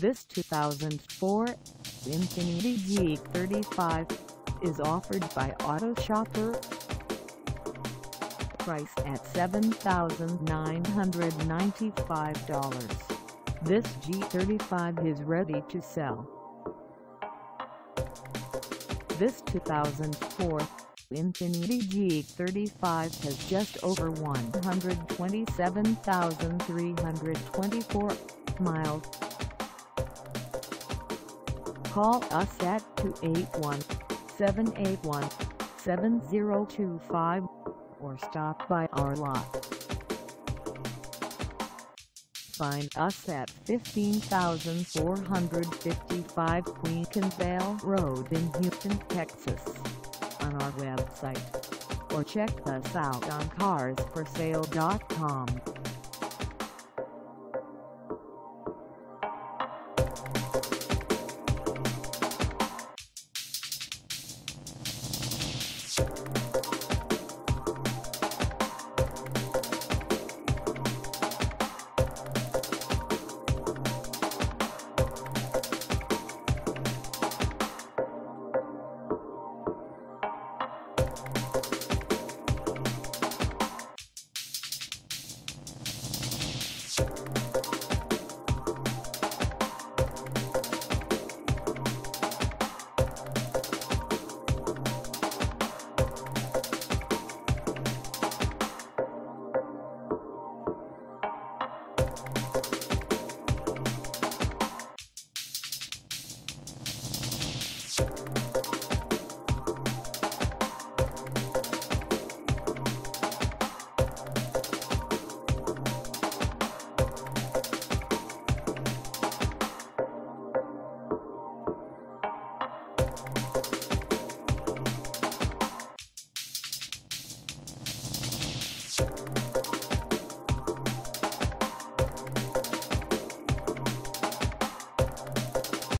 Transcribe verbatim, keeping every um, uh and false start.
This two thousand four Infiniti G thirty-five is offered by Auto Shopper. Priced at seven thousand nine hundred ninety-five dollars, this G thirty-five is ready to sell. This two thousand four Infiniti G thirty-five has just over one hundred twenty-seven thousand three hundred twenty-four miles. Call us at two eight one, seven eight one, seven zero two five or stop by our lot. Find us at fifteen thousand four hundred fifty-five Kuykendahl Road in Houston, Texas, on our website, or check us out on cars for sale dot com. You